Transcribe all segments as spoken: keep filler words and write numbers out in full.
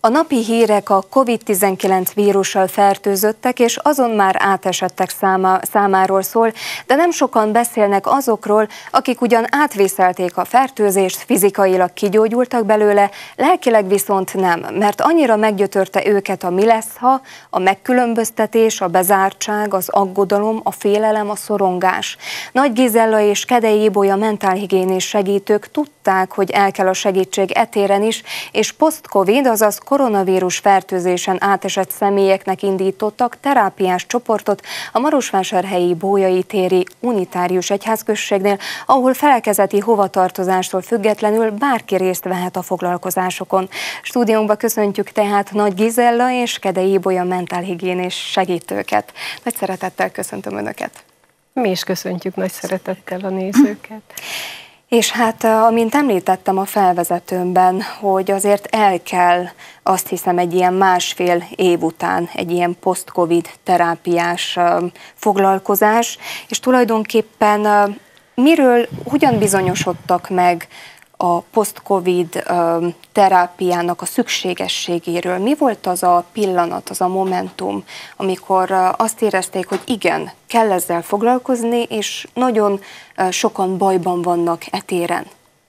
A napi hírek a kovid tizenkilenc vírussal fertőzöttek és azon már átesettek száma, számáról szól, de nem sokan beszélnek azokról, akik ugyan átvészelték a fertőzést, fizikailag kigyógyultak belőle, lelkileg viszont nem, mert annyira meggyötörte őket a mi lesz, ha, a megkülönböztetés, a bezártság, az aggodalom, a félelem, a szorongás. Nagy Gizella és Kedei Ibolya mentálhigiénés segítők tudták, hogy el kell a segítség etéren is, és post-covid, azaz koronavírus fertőzésen átesett személyeknek indítottak terápiás csoportot a marosvásárhelyi Bolyai téri unitárius egyházközségnél, ahol felekezeti hovatartozástól függetlenül bárki részt vehet a foglalkozásokon. Stúdiónkba köszöntjük tehát Nagy Gizella és Kedei Ibolya mentálhigiénés segítőket. Nagy szeretettel köszöntöm Önöket. Mi is köszöntjük nagy szeretettel a nézőket. És hát, amint említettem a felvezetőmben, hogy azért el kell, azt hiszem, egy ilyen másfél év után egy ilyen post-covid terápiás foglalkozás, és tulajdonképpen miről, hogyan bizonyosodtak meg a post-covid terápiának a szükségességéről? Mi volt az a pillanat, az a momentum, amikor azt érezték, hogy igen, kell ezzel foglalkozni, és nagyon sokan bajban vannak e téren?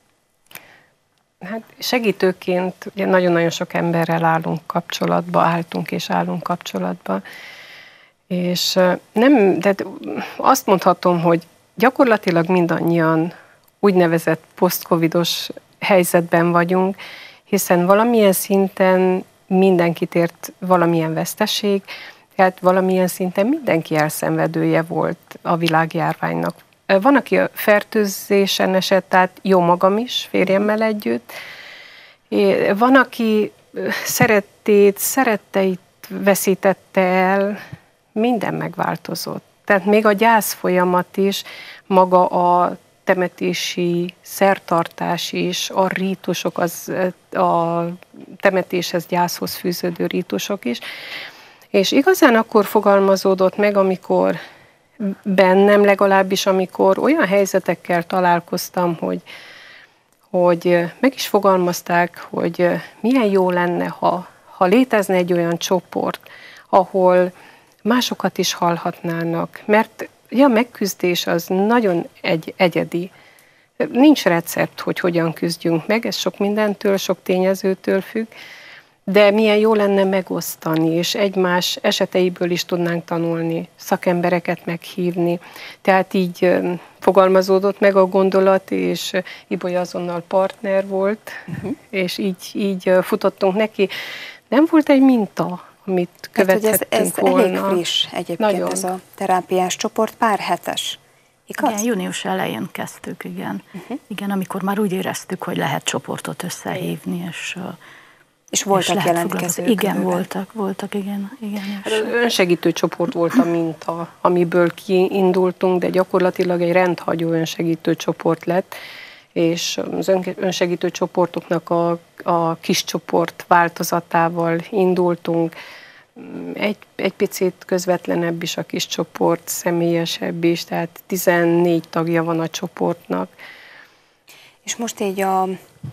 Hát segítőként ugye nagyon-nagyon sok emberrel állunk kapcsolatba, álltunk és állunk kapcsolatba, és nem, de azt mondhatom, hogy gyakorlatilag mindannyian úgynevezett post-covidos helyzetben vagyunk, hiszen valamilyen szinten mindenkit ért valamilyen veszteség, tehát valamilyen szinten mindenki elszenvedője volt a világjárványnak. Van, aki a fertőzésen esett, tehát jó magam is, férjemmel együtt. Van, aki szerettét, szeretteit veszítette el, minden megváltozott. Tehát még a gyász folyamat is, maga a temetési szertartás is, a rítusok, az, a temetéshez, gyászhoz fűződő rítusok is. És igazán akkor fogalmazódott meg, amikor bennem legalábbis, amikor olyan helyzetekkel találkoztam, hogy, hogy meg is fogalmazták, hogy milyen jó lenne, ha, ha létezne egy olyan csoport, ahol másokat is hallhatnának, mert ja, a megküzdés az nagyon egy, egyedi. Nincs recept, hogy hogyan küzdjünk meg, ez sok mindentől, sok tényezőtől függ, de milyen jó lenne megosztani, és egymás eseteiből is tudnánk tanulni, szakembereket meghívni. Tehát így fogalmazódott meg a gondolat, és Ibolya azonnal partner volt, uh-huh. és így, így futottunk neki. Nem volt egy minta, amit követhettünk ez, ez volna. Elég friss egyébként Nagyon. Ez a terápiás csoport, pár hetes. Igaz? Igen, június elején kezdtük, igen. Uh-huh. Igen, amikor már úgy éreztük, hogy lehet csoportot összehívni, és és voltak és jelentkezők. Igen, voltak, voltak, igen. igen hát az önsegítő csoport volt a minta, amiből kiindultunk, de gyakorlatilag egy rendhagyó önsegítő csoport lett, és az önsegítő csoportoknak a, a kis csoport változatával indultunk. Egy, egy picit közvetlenebb is a kis csoport, személyesebb is, tehát tizennégy tagja van a csoportnak. És most így a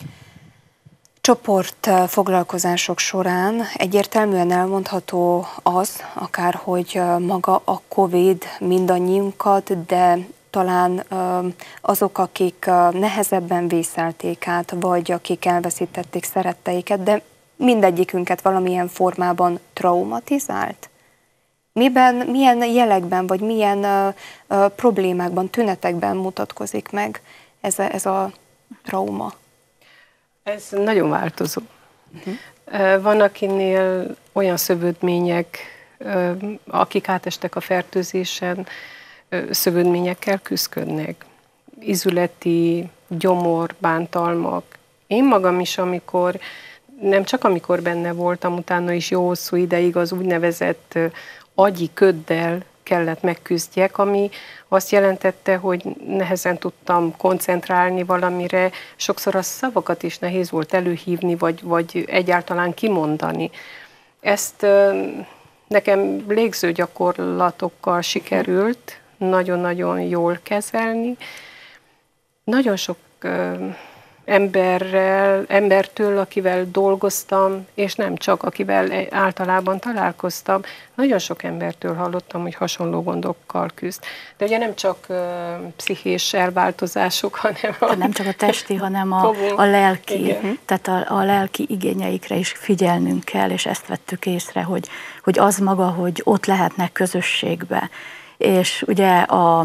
csoport foglalkozások során egyértelműen elmondható az, akár hogy maga a Covid mindannyiunkat, de talán azok, akik nehezebben vészelték át, vagy akik elveszítették szeretteiket, de mindegyikünket valamilyen formában traumatizált? Miben, milyen jelekben, vagy milyen uh, uh, problémákban, tünetekben mutatkozik meg ez a, ez a trauma? Ez nagyon változó. Uh-huh. Van, akinél olyan szövődmények, akik átestek a fertőzésen, szövődményekkel küzdködnek. Izületi, gyomor, bántalmak. Én magam is, amikor, nem csak amikor benne voltam, utána is jó hosszú ideig az úgynevezett agyi köddel kellett megküzdjek, ami azt jelentette, hogy nehezen tudtam koncentrálni valamire, sokszor a szavakat is nehéz volt előhívni, vagy, vagy egyáltalán kimondani. Ezt nekem légző gyakorlatokkal sikerült nagyon-nagyon jól kezelni. Nagyon sok emberrel, embertől, akivel dolgoztam, és nem csak, akivel általában találkoztam, nagyon sok embertől hallottam, hogy hasonló gondokkal küzd. De ugye nem csak uh, pszichés elváltozások, hanem a... Nem csak a testi, hanem a, a lelki, igen. tehát a, a lelki igényeikre is figyelnünk kell, és ezt vettük észre, hogy, hogy az maga, hogy ott lehetnek közösségbe. És ugye a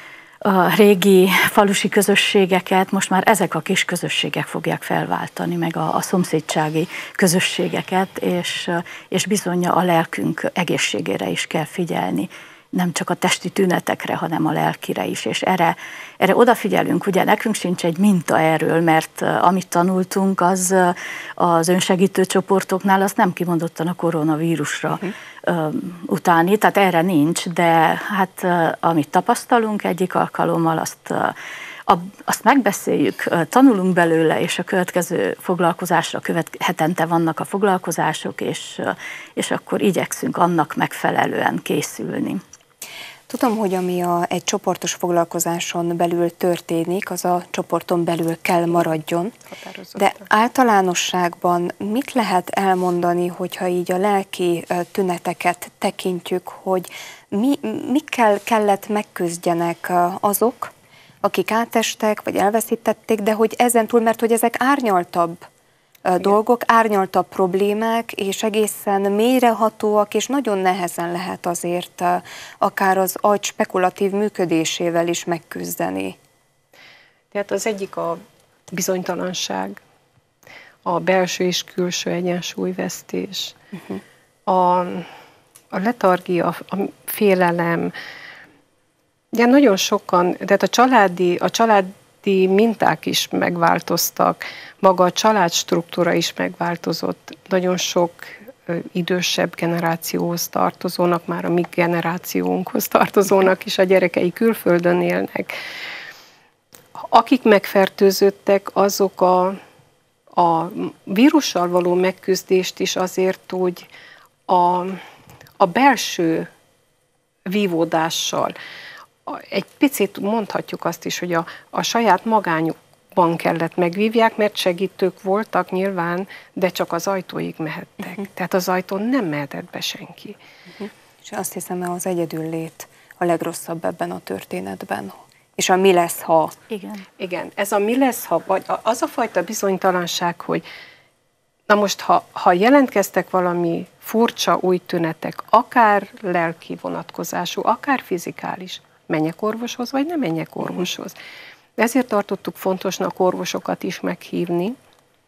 A régi falusi közösségeket most már ezek a kis közösségek fogják felváltani, meg a, a szomszédsági közösségeket, és, és bizony a lelkünk egészségére is kell figyelni. Nem csak a testi tünetekre, hanem a lelkire is, és erre, erre odafigyelünk. Ugye nekünk sincs egy minta erről, mert amit tanultunk, az az önsegítő csoportoknál, az nem kimondottan a koronavírusra uh-huh. utáni, tehát erre nincs, de hát amit tapasztalunk egyik alkalommal, azt, azt megbeszéljük, tanulunk belőle, és a következő foglalkozásra követ, hetente vannak a foglalkozások, és, és akkor igyekszünk annak megfelelően készülni. Tudom, hogy ami a, egy csoportos foglalkozáson belül történik, az a csoporton belül kell maradjon, de általánosságban mit lehet elmondani, hogyha így a lelki tüneteket tekintjük, hogy mi, mikkel kellett megküzdjenek azok, akik átestek, vagy elveszítették, de hogy ezen túl, mert hogy ezek árnyaltabb Igen. dolgok, árnyaltabb problémák, és egészen mélyrehatóak, és nagyon nehezen lehet azért akár az agy spekulatív működésével is megküzdeni. Tehát az egyik a bizonytalanság, a belső és külső egyensúlyvesztés, uh-huh. a, a letargia, a félelem. Ugye nagyon sokan, tehát a családi, a családi minták is megváltoztak, maga a családstruktúra is megváltozott. Nagyon sok idősebb generációhoz tartozónak, már a mi generációnkhoz tartozónak is a gyerekei külföldön élnek. Akik megfertőzöttek, azok a, a vírussal való megküzdést is azért úgy a, a belső vívódással, egy picit mondhatjuk azt is, hogy a, a saját magányukban kellett megvívják, mert segítők voltak nyilván, de csak az ajtóig mehettek. Uh-huh. Tehát az ajtón nem mehetett be senki. Uh-huh. És azt hiszem, az egyedüllét a legrosszabb ebben a történetben. És a mi lesz, ha. Igen. Igen, ez a mi lesz, ha, vagy az a fajta bizonytalanság, hogy na most, ha, ha jelentkeztek valami furcsa új tünetek, akár lelki vonatkozású, akár fizikális, menjek orvoshoz, vagy nem menjek orvoshoz. Ezért tartottuk fontosnak orvosokat is meghívni,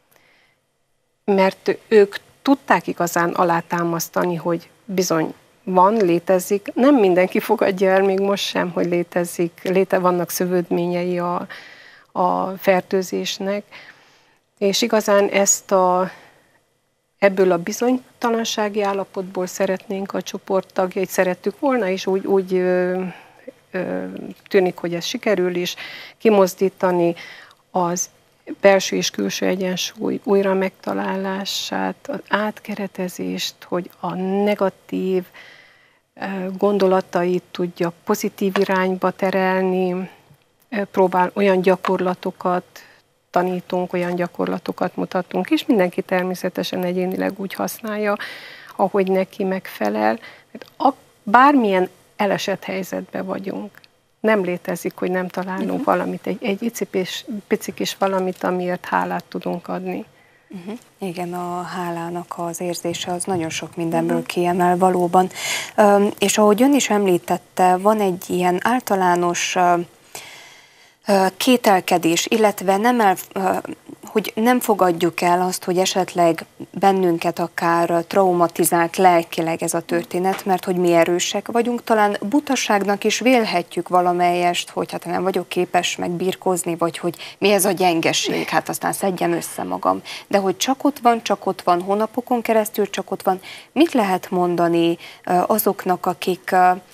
mert ők tudták igazán alátámasztani, hogy bizony van, létezik. Nem mindenki fogadja el még most sem, hogy létezik, léte vannak szövődményei a, a fertőzésnek, és igazán ezt a, ebből a bizonytalansági állapotból szeretnénk a csoport tagjait, szerettük volna, és úgy, úgy ö, ö, tűnik, hogy ez sikerül is, kimozdítani az belső és külső egyensúly újra megtalálását, az átkeretezést, hogy a negatív gondolatait tudja pozitív irányba terelni, próbál olyan gyakorlatokat tanítunk, olyan gyakorlatokat mutatunk, és mindenki természetesen egyénileg úgy használja, ahogy neki megfelel. Bármilyen elesett helyzetben vagyunk, nem létezik, hogy nem találunk uh-huh. valamit, egy, egy icipés, picikis valamit, amiért hálát tudunk adni. Uh-huh. Igen, a hálának az érzése az nagyon sok mindenből uh-huh. kiemel valóban. Um, és ahogy ön is említette, van egy ilyen általános uh, kételkedés, illetve nem el, hogy nem fogadjuk el azt, hogy esetleg bennünket akár traumatizált lelkileg ez a történet, mert hogy mi erősek vagyunk, talán butaságnak is vélhetjük valamelyest, hogy hát nem vagyok képes megbirkózni, vagy hogy mi ez a gyengeség, hát aztán szedjem össze magam. De hogy csak ott van, csak ott van, hónapokon keresztül csak ott van, mit lehet mondani azoknak, akik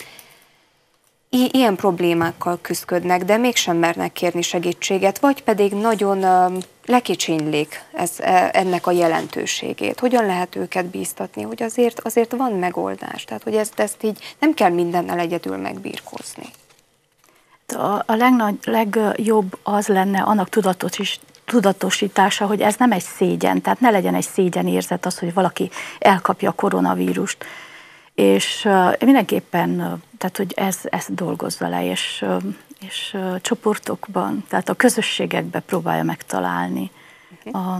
ilyen problémákkal küzdködnek, de mégsem mernek kérni segítséget, vagy pedig nagyon uh, lekicsinylik ez, ennek a jelentőségét. Hogyan lehet őket bíztatni, hogy azért, azért van megoldás, tehát hogy ezt, ezt így nem kell mindennel egyedül megbírkozni. A, a legnagy, legjobb az lenne annak tudatos is, tudatosítása, hogy ez nem egy szégyen, tehát ne legyen egy szégyenérzet az, hogy valaki elkapja a koronavírust. És mindenképpen, tehát hogy ez, ez dolgozza le, és, és csoportokban, tehát a közösségekben próbálja megtalálni a,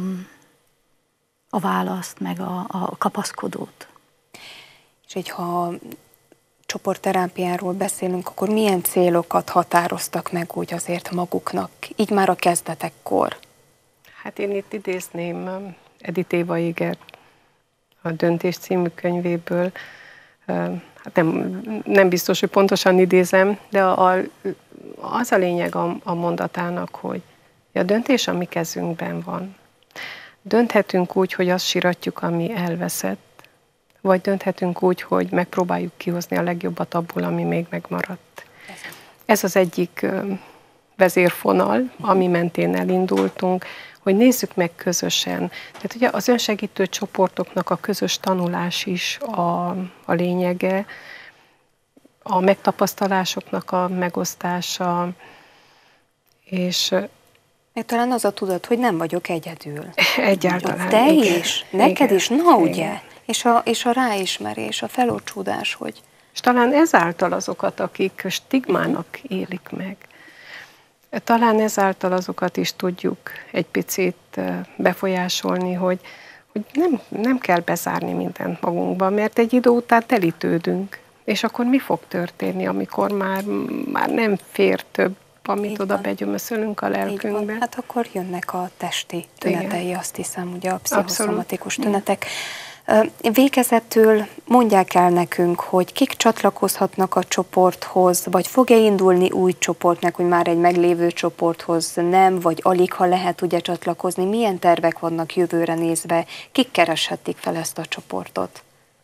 a választ, meg a, a kapaszkodót. És így, ha csoportterápiáról beszélünk, akkor milyen célokat határoztak meg úgy azért maguknak, így már a kezdetekkor? Hát én itt idézném Edith Éva Eger a Döntés című könyvéből. Hát nem, nem biztos, hogy pontosan idézem, de a, az a lényeg a, a mondatának, hogy a döntés a mi kezünkben van. Dönthetünk úgy, hogy azt siratjuk, ami elveszett, vagy dönthetünk úgy, hogy megpróbáljuk kihozni a legjobbat abból, ami még megmaradt. Ez az egyik vezérfonal, ami mentén elindultunk, hogy nézzük meg közösen. Tehát ugye az önsegítő csoportoknak a közös tanulás is a, a lényege, a megtapasztalásoknak a megosztása, és talán az a tudat, hogy nem vagyok egyedül. Egyáltalán. Te igen. is, neked igen. is, na igen. ugye? És a, és a ráismerés, a felocsúdás, hogy... És talán ezáltal azokat, akik stigmának élik meg, talán ezáltal azokat is tudjuk egy picit befolyásolni, hogy, hogy nem, nem kell bezárni mindent magunkba, mert egy idő után telítődünk. És akkor mi fog történni, amikor már, már nem fér több, amit így oda van. Begyömöszölünk a lelkünkbe? Hát akkor jönnek a testi tünetei, igen. Azt hiszem, ugye a pszichoszomatikus tünetek. Végezetül mondják el nekünk, hogy kik csatlakozhatnak a csoporthoz, vagy fog-e indulni új csoportnak, hogy már egy meglévő csoporthoz nem, vagy alig, ha lehet ugye csatlakozni. Milyen tervek vannak jövőre nézve? Kik kereshetik fel ezt a csoportot?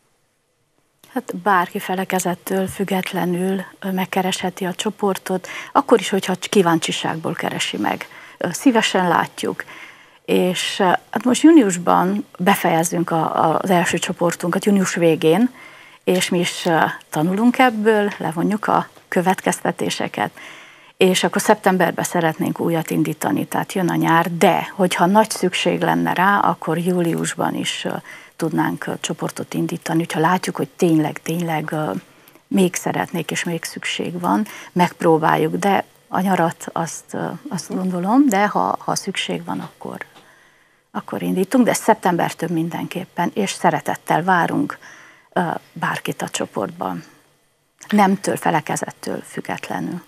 Hát bárki felekezettől függetlenül megkeresheti a csoportot, akkor is, hogyha kíváncsiságból keresi meg. Szívesen látjuk. És hát most júniusban befejezzünk a, a, az első csoportunkat, június végén, és mi is tanulunk ebből, levonjuk a következtetéseket, és akkor szeptemberben szeretnénk újat indítani, tehát jön a nyár, de hogyha nagy szükség lenne rá, akkor júliusban is tudnánk csoportot indítani, hogyha látjuk, hogy tényleg, tényleg még szeretnék, és még szükség van, megpróbáljuk, de a nyarat azt, azt gondolom, de ha, ha szükség van, akkor, akkor indítunk, de szeptembertől mindenképpen, és szeretettel várunk bárkit a csoportban. Nemtől, felekezettől függetlenül.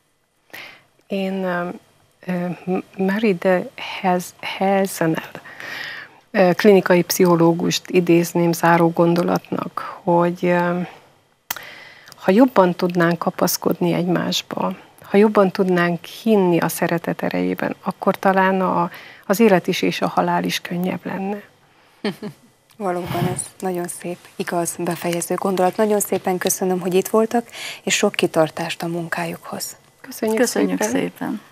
Én uh, Marie Helsenel, uh, klinikai pszichológust idézném záró gondolatnak, hogy uh, ha jobban tudnánk kapaszkodni egymásba, ha jobban tudnánk hinni a szeretet erejében, akkor talán a, az élet is és a halál is könnyebb lenne. Valóban ez nagyon szép, igaz, befejező gondolat. Nagyon szépen köszönöm, hogy itt voltak, és sok kitartást a munkájukhoz. Köszönjük, Köszönjük szépen. szépen.